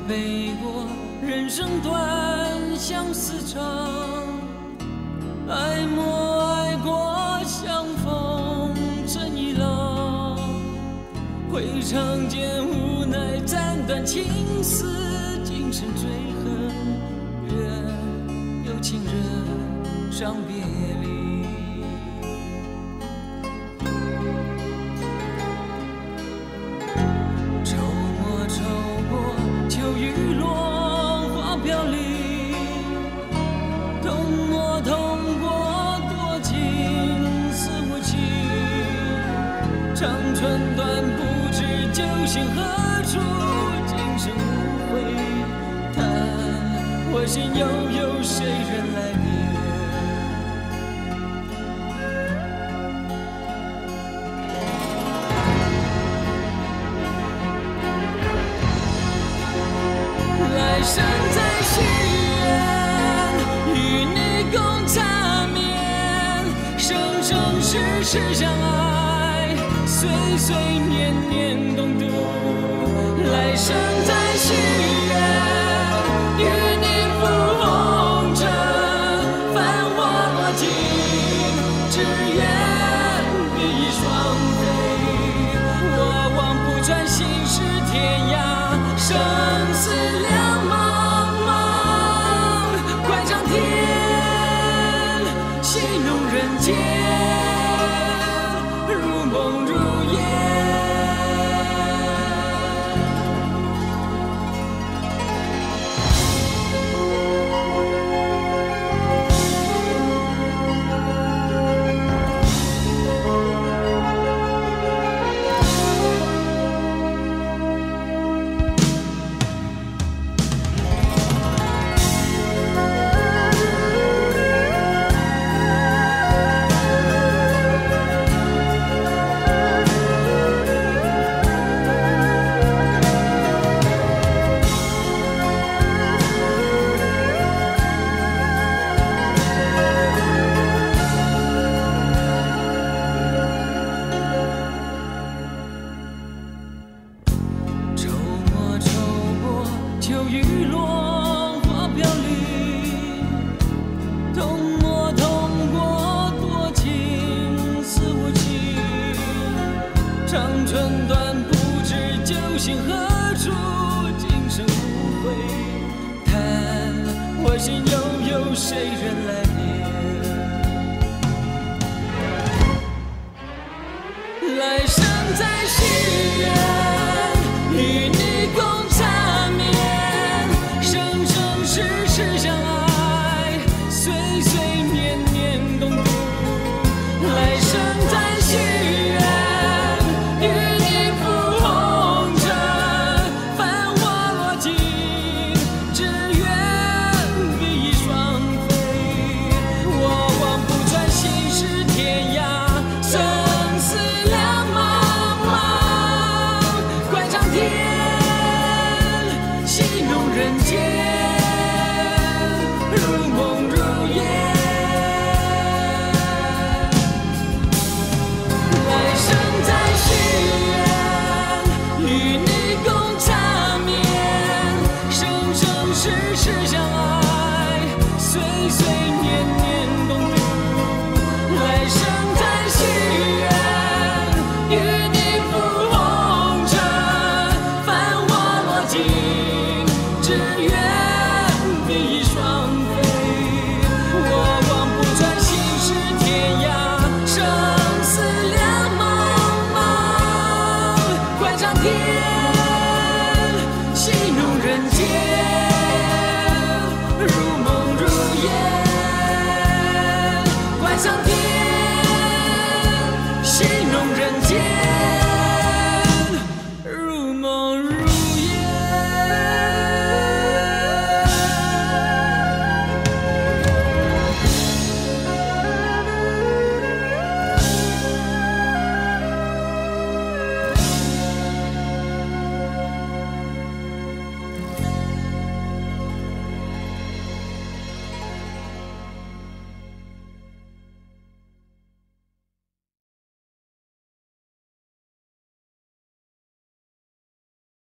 背过人生短，相思长，爱莫爱过，相逢成一郎。会唱间无奈斩断情丝，今生追恨，愿有情人伤别离。愁莫愁过，秋雨落，花飘零。痛莫痛过，多情似无情。长春短，不知究竟何处，今生无悔叹，我心又有谁人来念？来生再许愿，与你共缠绵，生生世世相爱，岁岁年年共度。来生再许愿，与你赴红尘，繁华落尽，只愿比翼双飞。我望不穿心事天涯，生死两茫茫，快上天，戏弄人间，如梦如烟。愁莫愁过，秋雨落，花飘零。痛莫痛过，多情似无情。长春短，不知究竟何处，今生无悔叹，我心又有谁人来念？来生再许愿，与你共缠绵，生生世世相爱，岁岁年年共度。来生再许愿，与你赴红尘，繁华落尽，只愿比翼双飞。我望不穿心事天涯，生死两茫茫，快上天，戏弄人间，如梦如烟。来生再许愿，与你共缠绵，生生世世相爱，岁岁年年共度。来生再许愿，与你赴红尘，繁华落尽，只愿